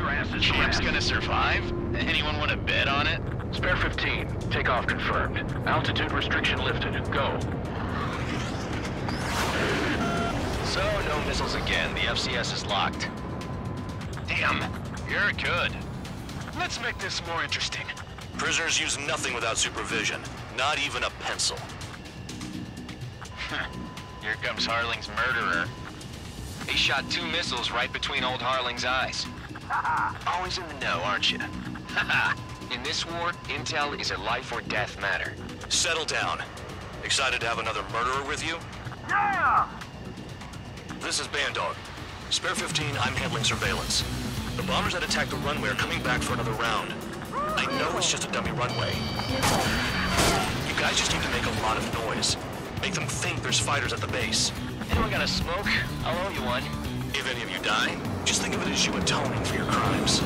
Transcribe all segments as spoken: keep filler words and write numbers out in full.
your asses. Champ's gonna survive? Anyone want to bet on it? Spare fifteen. Takeoff confirmed. Altitude restriction lifted. Go. So, no missiles again. The F C S is locked. Damn, you're good. Let's make this more interesting. Prisoners use nothing without supervision. Not even a pencil. Here comes Harling's murderer. He shot two missiles right between old Harling's eyes. Always in the know, aren't you? In this war, intel is a life or death matter. Settle down. Excited to have another murderer with you? Yeah! This is Bandog. Spare fifteen, I'm handling surveillance. The bombers that attacked the runway are coming back for another round. I know it's just a dummy runway. You guys just need to make a lot of noise. Make them think there's fighters at the base. Anyone got a smoke? I'll owe you one. If any of you die, just think of it as you atoning for your crimes.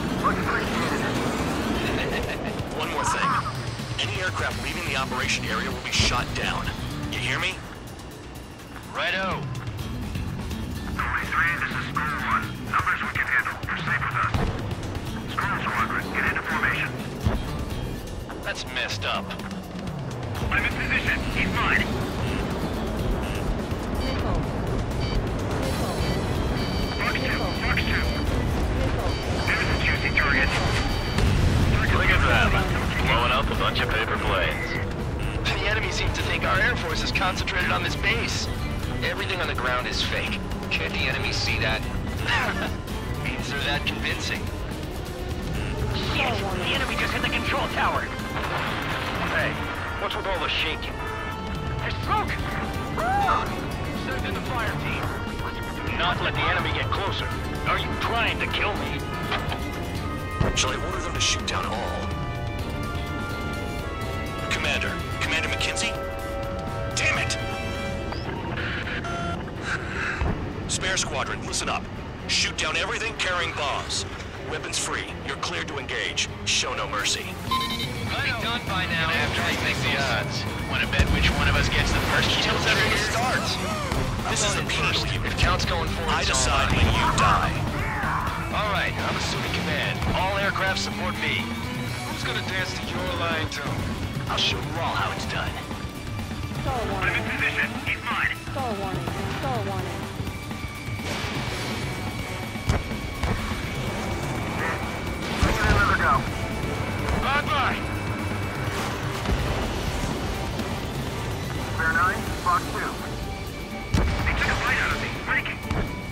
One more thing. Any aircraft leaving the operation area will be shot down. You hear me? Righto. twenty-three, this is School one. Numbers we can handle. You're safe with us. School Squadron, get into formation. That's messed up. I'm in position. He's mine. Fox two, Fox two. There's a juicy target. Look at them, blowing up a bunch of paper planes. The enemy seems to think our Air Force is concentrated on this base. Everything on the ground is fake. Can't the enemy see that? Means they're that convincing. Yes, the enemy just hit the control tower. Hey, what's with all the shaking? There's smoke! Send in the fire team. Do not let the enemy get closer. Are you trying to kill me? Shall I order them to shoot down all? Commander, Commander McKenzie? Damn it! Spare squadron, listen up. Shoot down everything carrying bombs. Weapons free. You're cleared to engage. Show no mercy. Be done by now. After they think the odds. Want to bet which one of us gets the first kills after it starts? This is the penal unit. If count's going forward, I decide when you die. All right, I'm assuming command. All aircraft support me. Who's gonna dance to your line tune? I'll show you all how it's done. Star I'm warning. in position. He's mine. Star warning. Star warning. Let her go. Bye-bye. Spare nine, Fox two. They took a bite out of me. Breaking.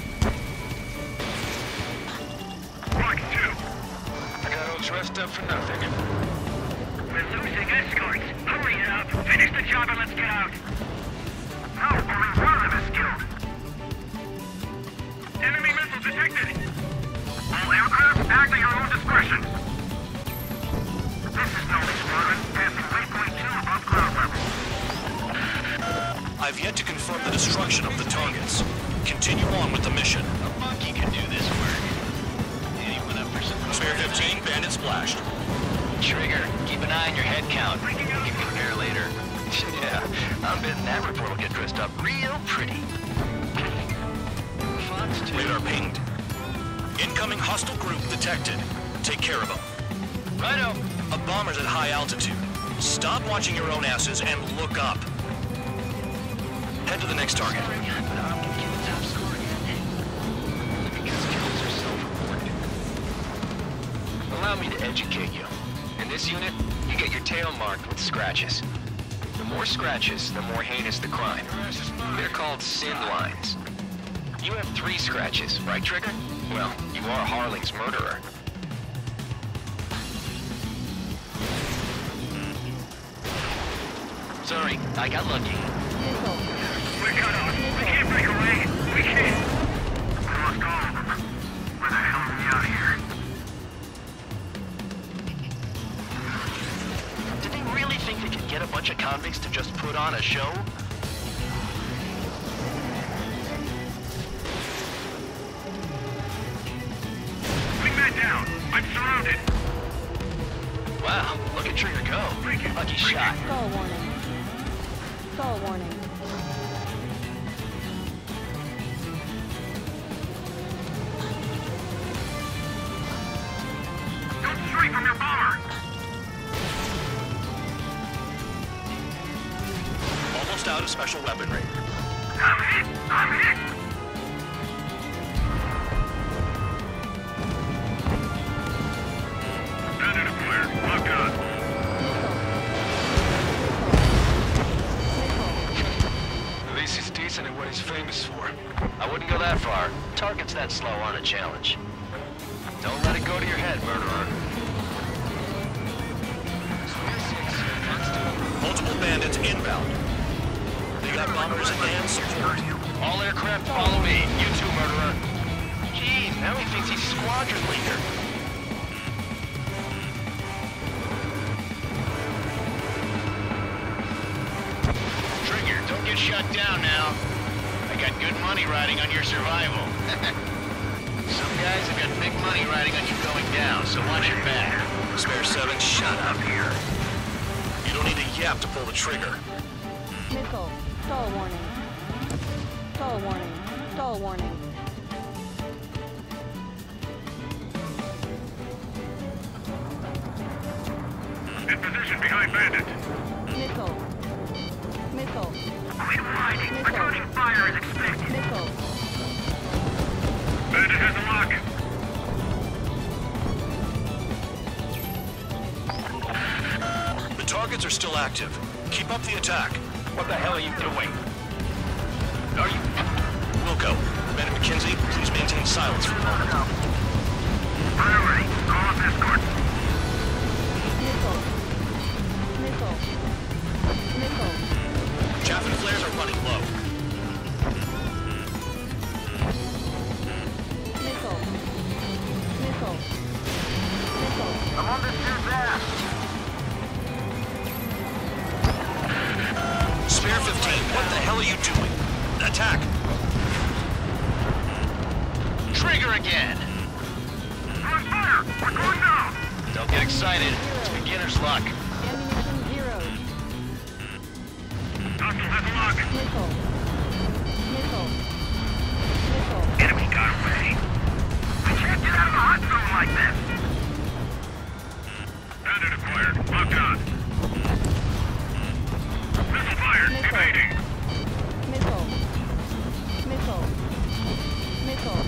Fox two. I got all dressed up for nothing. We're losing escorts. Hurry it up. Finish the job and let's get out. No, only one of them is killed. Enemy missile detected. All aircraft act at your own discretion. This is Snowy Squadron, passing waypoint two above ground level. I've yet to confirm the destruction of the targets. Continue on with the mission. A monkey can do this work. Anyone up for some... Spare fifteen, bandit splashed. Trigger, keep an eye on your head count. You can compare later. Yeah, I'm betting that report will get dressed up real pretty. Fox two. Radar pinged. Incoming hostile group detected. Take care of them. Righto. A bomber's at high altitude. Stop watching your own asses and look up. Head to the next target. But I'm gonna get the top score again. Because kills are self-reported. Allow me to educate you. In this unit, you get your tail marked with scratches. The more scratches, the more heinous the crime. They're called sin lines. You have three scratches, right, Trigger? Well, you are Harling's murderer. Sorry, I got lucky. We're cut off. We can't break away. We can't. We lost all of them. Where the hell are we out of here? Did they really think they could get a bunch of convicts to just put on a show? Wingman down. I'm surrounded. Wow, look at Trigger go. Lucky shot. Star warning. Star warning. away from your bomber! Almost out of special weaponry. I'm hit! I'm hit! Bandit acquired. Locked on. At least he's decent at what he's famous for. I wouldn't go that far. Targets that slow aren't a challenge. Don't let it go to your head, murderer. Multiple bandits inbound. They got bombers and support. All aircraft follow me. You too, murderer. Jeez, now he thinks he's squadron leader. Trigger, don't get shut down now. I got good money riding on your survival. Some guys have got big money riding on you going down, so watch your back. Spare seven, shut up here. You don't need a yap to pull the trigger. Missile. Stall warning. Stall warning. Stall warning. In position behind Bandit. Missile. Missile. Quit hiding. Returning fire is expected. Missile. Bandit has a lock. The targets are still active. Keep up the attack. What the hell are you doing? Are you... Wilco, Bandit McKenzie, please maintain silence for a moment. Fire ready. Call up escort. Missile. Missile. Missile. Chaff and flares are running low. Missile. Missile. Missile. I'm on this dude's ass. Spare fifteen, what the hell are you doing? Attack! Trigger again! We're on fire. We're going down. Don't get excited. It's beginner's luck. Ammunition zeroed. Hostile has a lock. Missile. Missile. Missile. Enemy got away. We can't get out of the hot zone like this. Bandit acquired. Locked on. Missile fired. Missile. Evading. Missile. Missile. Missile.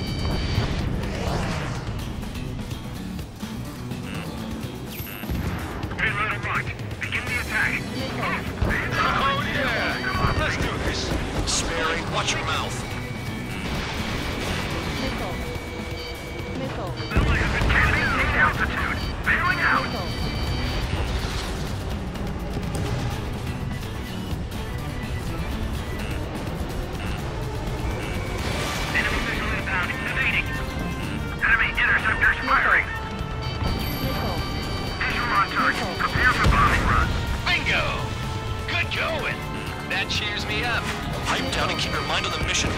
Payload right. Begin the attack. Missile. Oh yeah! Let's do this. Sperry, watch your mouth. Missile. Missile. Building has been maintain altitude. Bailing out. Missile. Enemy visual inbound. Evading. Enemy interceptors firing. Missile. Visual on target. Prepare for bombing run. Bingo! Good going. That cheers me up. Pipe down and keep your mind on the mission.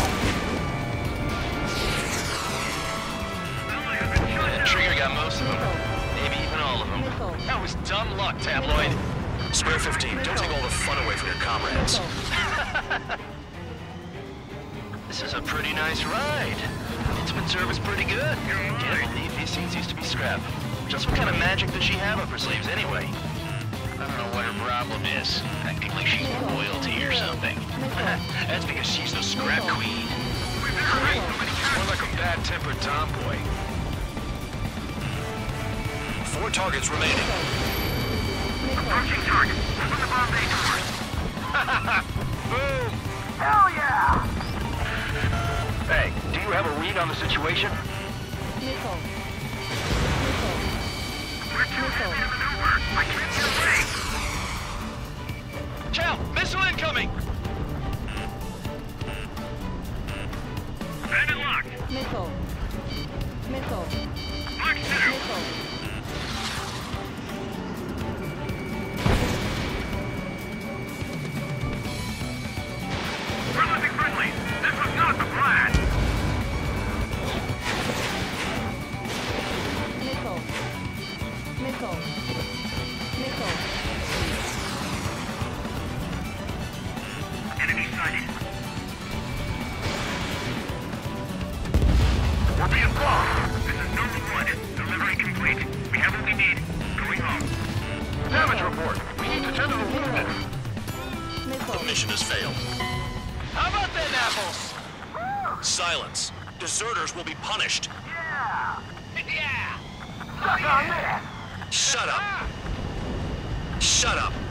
Building has been shut down. Trigger got most of them. Maybe even all of them. Missile. That was dumb luck, Tabloid. Spare fifteen, don't take all the fun away from your comrades. Missile. This is a pretty nice ride. It's been serviced pretty good. Can't believe these things used to be scrap. Just what kind of magic does she have up her sleeves anyway? I don't know what her problem is. Acting like she's royalty or something. That's because she's the scrap queen. More like a bad-tempered tomboy. Four targets remaining. Approaching target. Open the bomb bay doors. Boom! Hell yeah! Hey, do you have a read on the situation? Missile. Missile. We're too heavy to maneuver. I can't get away. Chow! Missile incoming! Bandit locked. Missile. Missile. Lock two. Missile. We're losing friendlies. This was not the plan. Missile. Missile. Missile. else. Silence. Deserters will be punished. Yeah! Yeah! Suck on this! Shut up. Shut up.